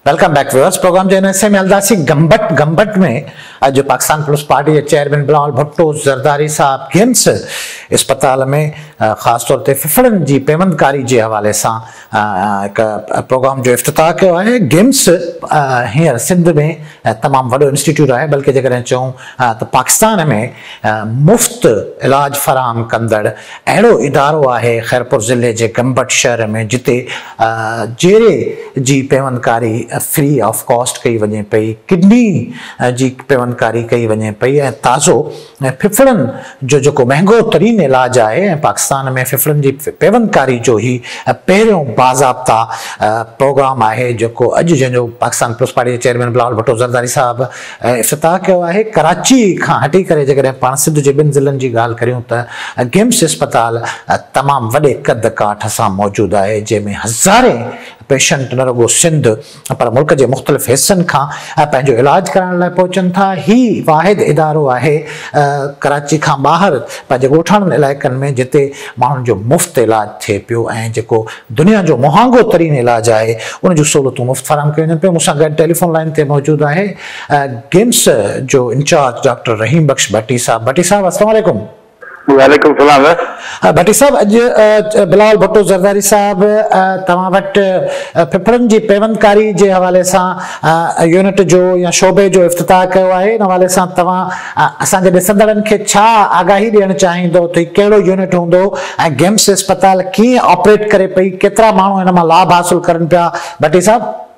Welcome back viewers. Programme जो हिस्से में हलंदासीं गंबट में अॼु पाकिस्तान पीपल्स पार्टी के चेयरमैन बिलावल भुट्टो ज़रदारी साहब गेम्स अस्पताल में ख़ास तौर ते फिफड़न जी पेवंदकारी के हवाले से एक प्रोग्राम जो इफ्तिताह किया है। गेम्स हींअर सिंध में तमाम वड़ो इंस्टीट्यूट है, बल्कि जैसे चूँ तो पाकिस्तान में मुफ्त इलाज फराहम कंदड़ अड़ो इदारो है खैरपुर ज़िले के गंबट शहर में, जिते जेरे जी पेवंदकारी फ्री ऑफ कॉस्ट कई वने पई, किडनी जी पेवंदकारी कई वने पई, ताज़ो फिफड़न जो महंगो तरीन इलाज है। पाकिस्तान में फिफड़न जी पेवंदकारी जो ही पहिरियों बाज़ाब्ता प्रोग्राम है जो अॼु जो पाकिस्तान पीपल्स पार्टी के चेयरमैन बिलावल भुट्टो ज़रदारी साहब इफ्तिताह किया है। कराची का हटी करे जैसे पान सिंध के ॿिनि ज़िलनि जी ॻाल्हि करियूं त गेम्स अस्पताल तमाम वॾे कद काठ सां मौजूद है, जैमें हज़ारे पेशेंट न रुगो सिंध पर मुल्क के मुख्तलिफ हिस्सन का पैंजो इलाज कराने लाइ पहुंचन था। ही वाहिद इदारो है कराची का बाहर पंहिंजे ॻोठाणनि इलाइक़नि में जिते माण्हुनि जो मुफ्त इलाज थे पियो ऐं जेको दुनिया जो महांगो तरीन इलाज है उन जो सहूलतूं मुफ्त फराहम कयूं वञनि पियूं। मूंसां गॾु टेलीफोन लाइन ते मौजूद है गेम्स जो इंचार्ज डॉक्टर रहीम बख्श भट्टी साहब। भट्टी साहब अस्सलाम वालेकुम। वालेकुम सलाम। भट्टी साहब, अॼु बिलावल भुट्टो ज़रदारी साहब तव्हां वटि फिफड़न जी पेवंदकारी के हवाले से यूनिट जो या शोबे जो इफ्तिताह किया है। इन हवाले से तव्हां असांजे ॾिसंदड़नि खे छा आगाही ॾियणु चाहींदो त कहिड़ो यूनिट हूंदो ऐं गेम्स अस्पताल कीअं ऑपरेट करे पई, केतिरा माण्हू इन मां लाभ हासिल करनि पिया? भट्टी साहब,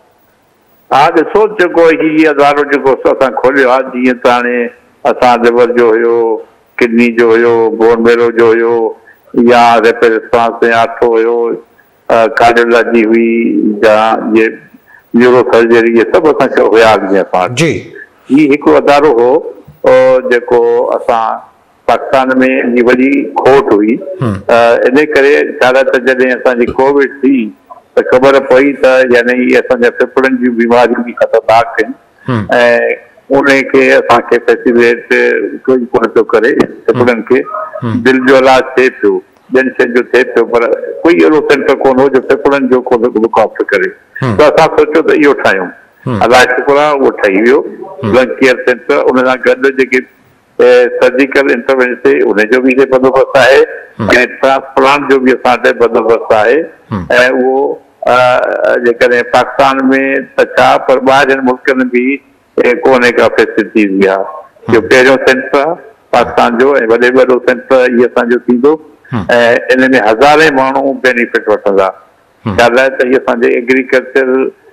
हाँ ॾिसो जेको हीउ अदारो जेको असां खोलियो आहे, जीअं त हाणे असां लिवर जो हुयो, किडनी जो हुयो, बोन मेरो जो हुयो, या रैपिड रिस्पांस में आठो हुयो, कार्डियोलॉजी हुई या ये न्यूरो सर्जरी, ये सब असांखे हुया अॻियां जी। ही हिकु अदारो हो जेको असां पाकिस्तान में जी वॾी खोट हुई। इन करे छाकाणि त जॾहिं असांजी कोविड थी त ख़बर पई त यानी असांजा फेफड़नि जूं बीमारियूं बि ख़तरनाक आहिनि ऐं उनखे असांखे फैसिलिटेट कोई कोन थो करे। फेफड़नि खे दिलि जो इलाज थिए पियो, ॿियनि शयुनि जो थिए पियो, पर कोई अहिड़ो सेंटर कोन हो जो फेफड़नि जो को लुक आफ्टर करे। त असां सोचियो त इहो ठाहियूं। अलाए शुक्र आहे उहो ठही वियो लंग केयर सेंटर। उन सां गॾु जेके सर्जिकल इंटरवेंशन उनजो बि बंदोबस्तु आहे ऐं ट्रांसप्लांट जो बि असां वटि बंदोबस्तु आहे। ऐं उहो जेकॾहिं पाकिस्तान में त छा, पर ॿाहिरि मुल्कनि में बि कोने का फैसिलिटीज़ आहे। जो पहिरियों सेंटर आहे पाकिस्तान जो ऐं वॾो सेंटर इहो असांजो थींदो ऐं इन में हज़ारे माण्हू बेनिफिट वठंदा। छा लाइ त इहे असांजे एग्रीकल्चर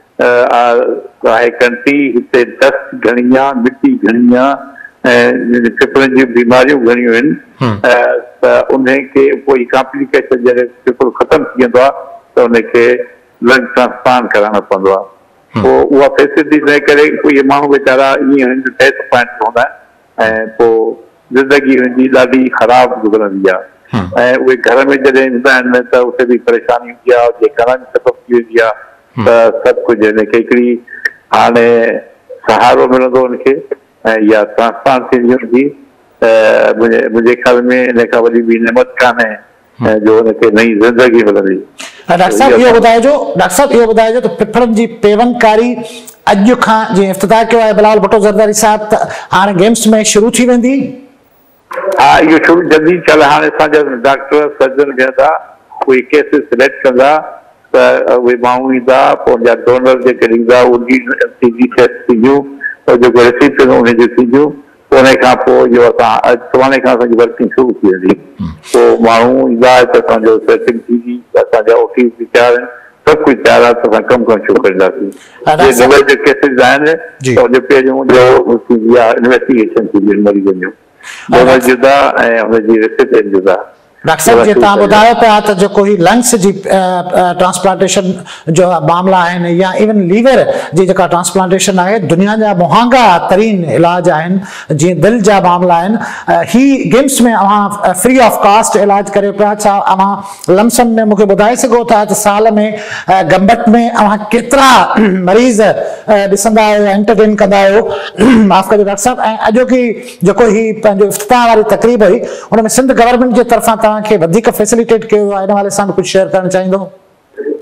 आहे कंट्री, हिते डस्ट घणी आहे, मिटी घणी आहे ऐं फिफड़नि जूं बीमारियूं घणियूं आहिनि। त उनखे कोई कॉम्प्लिकेशन जॾहिं फिफड़ ख़तमु थी वेंदो आहे त उनखे लंग ट्रांसप्लांट कराइणो पवंदो आहे। पोइ उहा फैसिलिटी न करे कोई माण्हू वीचारा ईअं टेस्ट पॉइंट हूंदा ऐं पोइ ज़िंदगी हुनजी ॾाढी ख़राबु गुज़रंदी आहे ऐं उहे घर में जॾहिं ईंदा आहिनि त उते बि परेशानी हूंदी आहे, जे घर में तकलीफ़ थी वेंदी आहे त सभु कुझु हिनखे हिकिड़ी हाणे सहारो मिलंदो हुनखे ऐं इहा ट्रांसप्लांट थींदी हुनजी। मुंहिंजे ख्याल में इन खां वॾी ॿी नेमत कान्हे जो हुनखे नई ज़िंदगी मिलंदी। डॉक्टर साहब इहो ॿुधाइजो त फिफड़न जी पेवंदकारी अॼु खां जीअं इफ्तिताह किया है बिलावल भुट्टो ज़रदारी साहब, त हाणे गेम्स में शुरू थी वेंदी? हाँ, इहो शुरू जल्दी चल। हाणे असांजा डॉक्टर सर्जन वेंदा, कोई केसिस सिलेक्ट कंदा त उहे माण्हू ईंदा, पोइ उनजा डोनर जेके ॾींदा उनजी सीधी टेस्ट थींदियूं, पोइ जेको रिसीप्ट उनजी थींदियूं। उन खां पोइ इहो असां सुभाणे खां असांजी वर्किंग शुरू थी वेंदी। पोइ माण्हू ईंदा त असांजो सेटिंग थींदी, असांजा ओटी बि तयारु आहिनि, सभु कुझु तयारु आहे, त असां कमु करणु शुरू कंदासीं। जे लिवर जे केसिस आहिनि त उनजो पहिरियों जो थींदी आहे इन्वेस्टिगेशन थींदी मरीज़नि जूं, डोनर जुदा ऐं हुनजी रिसिप्ट जुदा। डॉक्टर साहब, जी तव्हां ॿुधायो पिया त जेको ही लंग्स जी ट्रांसप्लांटेशन जो मामला आहिनि या इवन लीवर जी जेका ट्रांसप्लांटेशन है, दुनिया जा महांगा तरीन इलाज आहिनि, जीअं दिलि जा मामला आहिनि, ही गेम्स में अवां फ्री ऑफ कास्ट इलाज करे पिया। छा अवां लमसम में मूंखे ॿुधाए सघो था त साल में गंबट में अवां केतिरा मरीज़ ॾिसंदा आहियो, एंटरटेन कंदा आहियो? माफ़ कजो डॉक्टर साहब। ऐं अॼोकी जेको ही पंहिंजो इफ्तिताह वारी तकरीब हुई उन में सिंध गवर्नमेंट जे तरफ़ां फैसिलिटेट किया इन वाले सां कुछ शेयर करना चाहिए?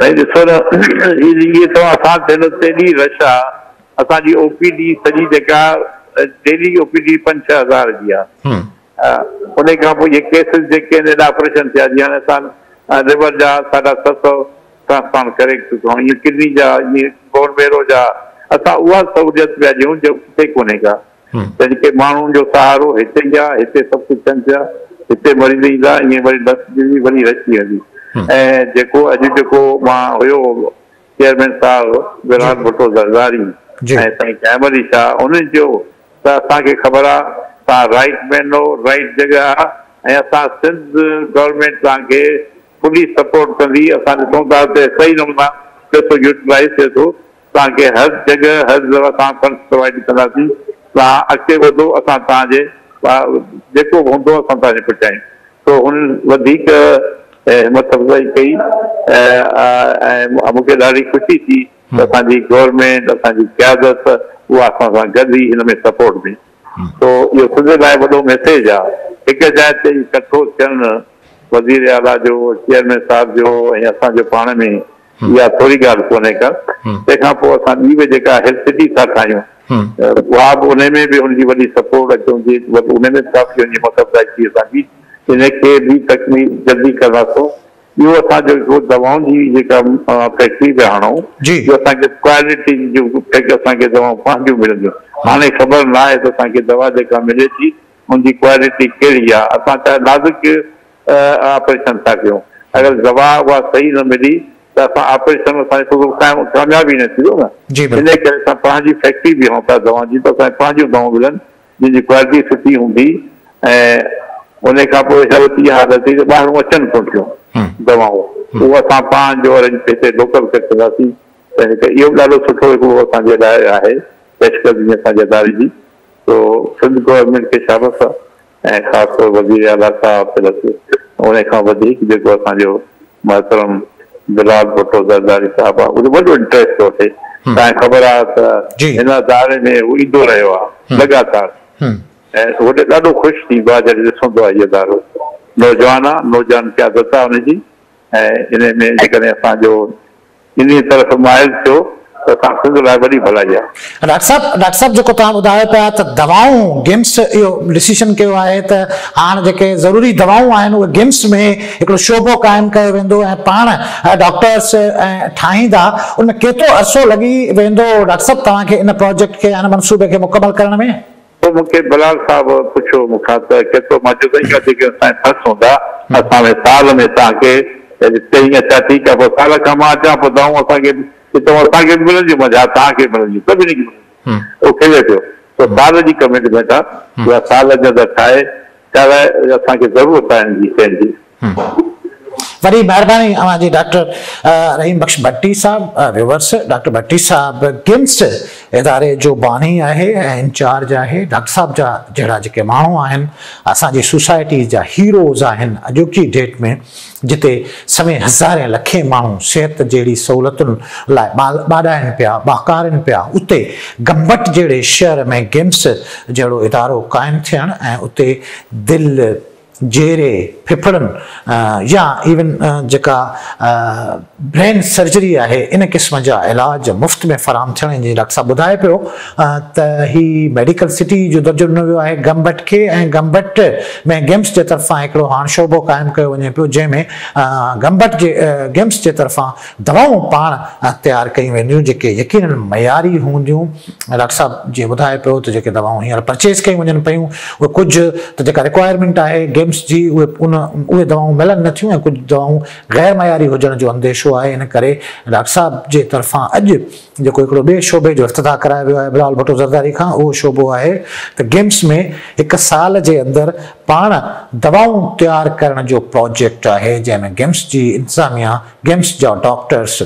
साईं ॾिसो न, इहे तव्हां असां थियनि तेॾी रश आहे, असांजी ओपीडी सॼी जेका डेली ओपीडी 5-6 हज़ार जी आहे। उन खां पोइ इहे केसिस जेके आहिनि एॾा ऑपरेशन थिया, जीअं हाणे असां लिवर जा 750 ट्रांसप्लांट करे चुका आहियूं, इहे किडनी जा, इहे बोन मेरो जा, असां उहा सहूलियत पिया ॾियूं जो किथे कोन्हे का। तंहिं के माण्हुनि जो सहारो हिते ई आहे, हिते सभु कुझु थियनि पिया, हिते मरीज़ ईंदा, ईअं वरी वरी रची वेंदी। ऐं जेको अॼु जेको मां हुयो चेयरमैन साहिबु विराट भुट्टो ज़रदारी ऐं साईं कैमरी शाह, उन्हनि जो त असांखे ख़बर आहे तव्हां राइट मैन हो, राइट जॻह आहे, ऐं असां सिंध गवर्नमेंट तव्हांखे फुली सपोर्ट कंदी। असां ॾिसूं था त सही नमूना पैसो यूटिलाइज़ थिए थो, तव्हांखे हर जॻह हर दफ़ा तव्हां फंड्स प्रोवाइड कंदासीं। तव्हां अॻिते वधो, असां तव्हांजे जेको बि हूंदो असां तव्हांखे पहुचायूं। तो हुननि वधीक हिमत अफ़ज़ाई कई ऐं मूंखे ॾाढी ख़ुशी थी त असांजी गवर्नमेंट, असांजी क़यादत उहा असां सां गॾु ई हिन में सपोर्ट ॾे। तो इहो सिंध लाइ वॾो मैसेज आहे। हिकु जाइ ते इकठो थियणु वज़ीर आला जो, चेयरमैन साहिब जो ऐं असांजो पाण में, इहा थोरी ॻाल्हि कोन्हे का। तंहिंखां पोइ असां ॿी बि जेका हेल्थ सिटी था ठाहियूं, उहा बि उन में बि हुनजी वॾी सपोर्ट अचूं थी, उन में काफ़ी हुनजी मदद थी असांजी, इनखे बि तकमील जल्दी कंदासीं। इहो असांजो हिकिड़ो दवाउनि जी जेका फैक्ट्री पिया हणूं, जो असांखे क्वालिटी जूं असांखे दवाऊं पंहिंजूं मिलंदियूं। हाणे ख़बर न आहे त असांखे दवा जेका मिले थी हुनजी क्वालिटी कहिड़ी आहे। असां त नाज़ुक ऑपरेशन था कयूं, अगरि दवा उहा सही न मिली त असां ऑपरेशन असांखे कामयाबी न थींदो न। इन करे असां पंहिंजी फैक्ट्री बि हूं था दवा जी, त असांखे पंहिंजूं दवाऊं मिलनि जिन जी क्वालिटी सुठी हूंदी। ऐं उन खां पोइ इहा हालत थी त ॿाहिरूं अचनि कोन थियूं दवाऊं, उहो असां पंहिंजो हिते लोकल करे कंदासीं। इहो ॾाढो सुठो हिकिड़ो असांजे लाइ आहे पेशकदमी असांजे इदारे जी। तो सिंध गवर्नमेंट खे शाबाश आहे, ऐं ख़ासि तौर वज़ीर आला साहिब प्लस उन खां वधीक जेको असांजो मोहतरम बिलाल भुट्टो ज़रदारी साहिबु आहे, उहो वॾो इंट्रस्ट थो थिए। तव्हांखे ख़बर आहे त हिन इदारे में उहो ईंदो रहियो आहे लगातार, ऐं होॾे ॾाढो ख़ुशि थींदो आहे जॾहिं ॾिसंदो आहे इहो इदारो। नौजवान आहे, नौजवान क़यादत आहे हुनजी, ऐं इन में जेकॾहिं असांजो इन तरफ़ माइल थियो त असां सिंध लाइ वॾी भलाई आहे। डॉक्टर साहब जेको तव्हां ॿुधायो पिया त दवाऊं गिम्स इहो डिसीजन कयो आहे त हाणे जेके ज़रूरी दवाऊं आहिनि उहे गिम्स में हिकिड़ो शोबो क़ाइमु कयो वेंदो ऐं पाण डॉक्टर्स ठाहींदा, उनमें केतिरो अरसो लॻी वेंदो डॉक्टर साहब तव्हांखे इन प्रोजेक्ट खे हिन मनसूबे खे मुकमल करण में? तो मूंखे बिलाल साहिबु पुछियो मूंखां त केतिरो, मां चयो साईं जेके असांजा खर्च हूंदा असां में साल में तव्हांखे चई अच्छा ठीकु आहे, पोइ साल खां मां अचां पोइ दवाऊं असांखे असांखे मिलंदियूं, मज़ा तव्हांखे मिलंदियूं, सभिनी खे मिलंदियूं। उहो खेले पियो त साल जी कमिटमेंट आहे, उहा साल जे अंदरि ठाहे चाहे असांखे ज़रूरत आहे हिन जी शयुनि जी। वरी महिरबानी अवांजी डॉक्टर रहीम बख्श भट्टी साहब। व्यूअर्स, डॉक्टर भट्टी साहब गिम्स इदारे जो बानी आहे ऐं इंचार्ज आहे। डॉक्टर साहब जा जहिड़ा जेके माण्हू आहिनि असांजी सोसाइटी जा हीरोज़ आहिनि अॼोकी डेट में, जिते सवें हज़ारे लखे माण्हू सिहत जहिड़ी सहूलियतुनि लाइ ॿाॾाइनि पिया, बाकारनि पिया, उते गंबट जहिड़े शहर में गिम्स जहिड़ो इदारो क़ाइमु थियणु ऐं उते दिलि, जेरे, फिफड़नि या इवन जेका ब्रेन सर्जरी आहे इन क़िस्म जा इलाज मुफ़्त में फ़राहम थियण जी डॉक्टर साहब ॿुधाए पियो त ही मेडिकल सिटी जो दर्जो ॾिनो वियो आहे गंबट खे, ऐं गंबट में गिम्स जे तरफ़ां हिकिड़ो हाणे शोबो क़ाइमु कयो वञे पियो जंहिंमें गंबट जे गिम्स जे तरफ़ां दवाऊं पाण तयारु कयूं वेंदियूं जेके यकीनन मयारी हूंदियूं। डॉक्टर साहब जीअं ॿुधाए पियो त जेके दवाऊं हींअर परचेज़ कयूं वञनि पियूं उहे कुझु त जेका रिक्वायरमेंट आहे गिम्स जी उहे दवाऊं मिलनि नथियूं, ऐं कुझु दवाऊं गैर मयारी हुजण जो अंदेशो आहे। इन करे डॉक्टर साहब जे तरफ़ां अॼु जेको हिकिड़ो ॿिए शोबे जो इफ़्तिताह करायो वियो आहे बिलाल भुट्टो ज़रदारी खां, उहो शोबो आहे त गिम्स में हिकु साल जे अंदरि पाण दवाऊं तयारु करण जो प्रोजेक्ट आहे, जंहिंमें गिम्स जी इंतज़ामिया, गिम्स जा डॉक्टर्स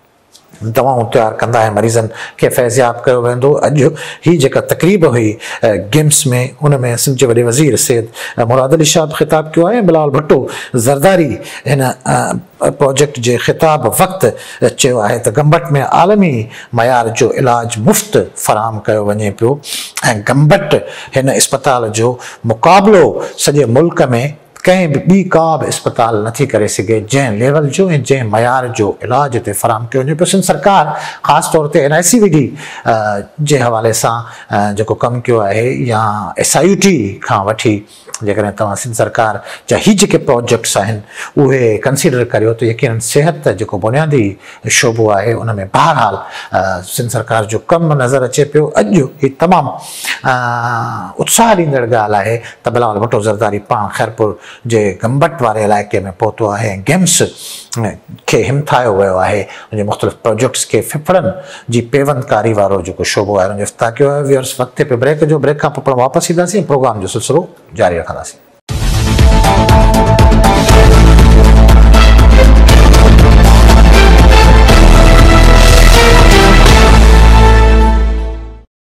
दवाऊं तैयार कंदा ऐं मरीज़नि खे फैज़याब कयो वेंदो। अॼु ही जेका तक़रीब हुई गिम्स में, उनमें सिंध जे वॾे वज़ीर सैयद मुराद अली शाह ख़िताब कयो आहे। बिलाल भुट्टो ज़रदारी हिन प्रोजेक्ट जे ख़िताब वक़्तु चयो आहे त गंबट में आलमी मयार जो इलाज मुफ़्त फ़राहम कयो वञे पियो ऐं गंबट हिन इस्पताल जो मुक़ाबिलो सॼे मुल्क में कंहिं बि का बि अस्पताल नथी करे सघे जंहिं लेवल जो ऐं जंहिं मयार जो इलाज हिते फराहम कयो वञे पियो। सिंध सरकार ख़ासि तौर ते NICVD जे हवाले सां जेको कमु कयो आहे या SIUT खां वठी जेकॾहिं तव्हां सिंध सरकार जा ही जेके प्रोजेक्ट्स आहिनि उहे कंसीडर करियो त यकीनन सिहत जेको बुनियादी शोबो आहे उन में बहरहाल सिंध सरकार जो कमु नज़र अचे पियो। अॼु ही तमामु उत्साह ॾींदड़ ॻाल्हि आहे त बिलावल भुट्टो ज़रदारी पाण खैरपुर जे गंबट वारे इलाइक़े में पहुतो आहे ऐं गेम्स खे हिमथायो वियो आहे। उनजे मुख़्तलिफ़ प्रोजेक्ट्स खे फिफड़नि जी पेवंदकारी वारो जेको शोबो आहे उनजो इफ़्तिताह कयो आहे। व्यूअर्स, वक़्त पे ब्रेक जो, ब्रेक खां पोइ वापसि ईंदासीं, प्रोग्राम जो सिलसिलो जारी रखंदासीं।